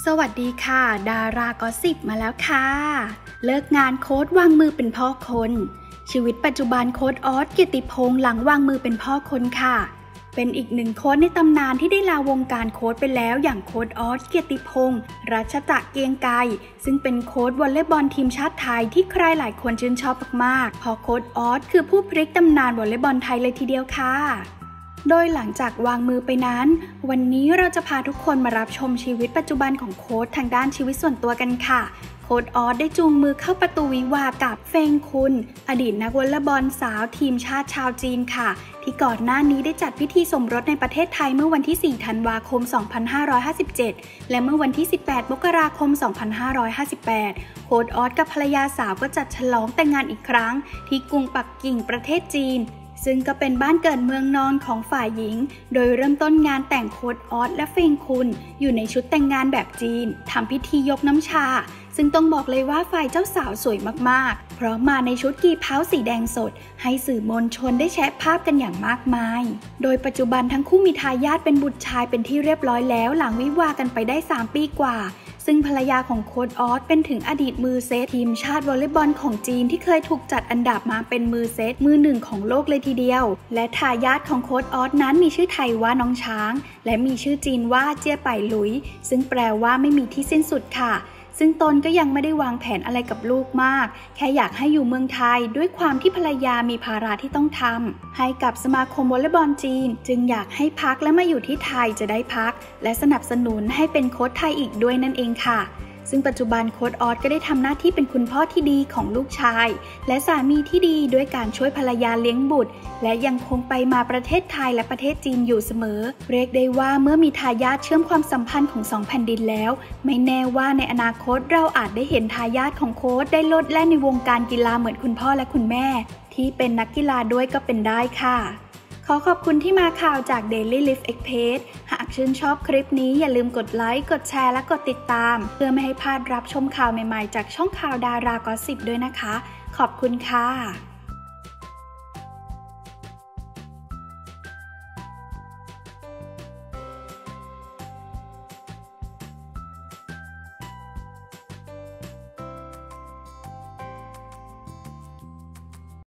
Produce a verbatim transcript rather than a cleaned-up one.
สวัสดีค่ะดารากอสซิปมาแล้วค่ะเลิกงานโค้ชวางมือเป็นพ่อคนชีวิตปัจจุบันโค้ชออสเกียรติพงษ์หลังวางมือเป็นพ่อคนค่ะเป็นอีกหนึ่งโค้ชในตำนานที่ได้ลาวงการโค้ชไปแล้วอย่างโค้ชออสเกียรติพงษ์รัชตะเกียงไกรซึ่งเป็นโค้ชวอลเลย์บอลทีมชาติไทยที่ใครหลายคนชื่นชอบมากๆเพราะโค้ชออสคือผู้พลิกตำนานวอลเลย์บอลไทยเลยทีเดียวค่ะโดยหลังจากวางมือไปนั้นวันนี้เราจะพาทุกคนมารับชมชีวิตปัจจุบันของโค้ชทางด้านชีวิตส่วนตัวกันค่ะโค้ชออสได้จูงมือเข้าประตูวิวากับเฟงคุนอดีตนักวอลเลย์บอลสาวทีมชาติชาวจีนค่ะที่ก่อนหน้านี้ได้จัดพิธีสมรสในประเทศไทยเมื่อวันที่สี่ธันวาคมสองพันห้าร้อยห้าสิบเจ็ดและเมื่อวันที่สิบแปดมกราคมสองพันห้าร้อยห้าสิบแปดโค้ชออสกับภรรยาสาวก็จัดฉลองแต่งงานอีกครั้งที่กรุงปักกิ่งประเทศจีนซึ่งก็เป็นบ้านเกิดเมืองนอนของฝ่ายหญิงโดยเริ่มต้นงานแต่งโค้ชออสและเฟงคุนอยู่ในชุดแต่งงานแบบจีนทำพิธียกน้ำชาซึ่งต้องบอกเลยว่าฝ่ายเจ้าสาวสวยมากๆเพราะมาในชุดกีเพาสีแดงสดให้สื่อมวลชนได้แชะภาพกันอย่างมากมายโดยปัจจุบันทั้งคู่มีทายาทเป็นบุตรชายเป็นที่เรียบร้อยแล้วหลังวิวากันไปได้สามปีกว่าซึ่งภรรยาของโค้ชออสเป็นถึงอดีตมือเซตทีมชาติวอลเลย์บอลของจีนที่เคยถูกจัดอันดับมาเป็นมือเซตมือหนึ่งของโลกเลยทีเดียวและทายาทของโค้ชออสนั้นมีชื่อไทยว่าน้องช้างและมีชื่อจีนว่าเจี้ยไป่หลุยซึ่งแปลว่าไม่มีที่สิ้นสุดค่ะซึ่งตนก็ยังไม่ได้วางแผนอะไรกับลูกมากแค่อยากให้อยู่เมืองไทยด้วยความที่ภรรยามีภาระที่ต้องทำให้กับสมาคมวอลเลย์บอลจีนจึงอยากให้พักและมาอยู่ที่ไทยจะได้พักและสนับสนุนให้เป็นโค้ชไทยอีกด้วยนั่นเองค่ะซึ่งปัจจุบันโค้ชออสก็ได้ทำหน้าที่เป็นคุณพ่อที่ดีของลูกชายและสามีที่ดีด้วยการช่วยภรรยาเลี้ยงบุตรและยังคงไปมาประเทศไทยและประเทศจีนอยู่เสมอเรียกได้ว่าเมื่อมีทายาทเชื่อมความสัมพันธ์ของสองแผ่นดินแล้วไม่แน่ว่าในอนาคตเราอาจได้เห็นทายาทของโค้ชได้โลดแล่นในวงการกีฬาเหมือนคุณพ่อและคุณแม่ที่เป็นนักกีฬาด้วยก็เป็นได้ค่ะขอขอบคุณที่มาข่าวจาก Daily Life Express หากชื่นชอบคลิปนี้อย่าลืมกดไลค์กดแชร์และกดติดตามเพื่อไม่ให้พลาดรับชมข่าวใหม่ๆจากช่องข่าวดารากอสซิปด้วยนะคะขอบคุณค่ะ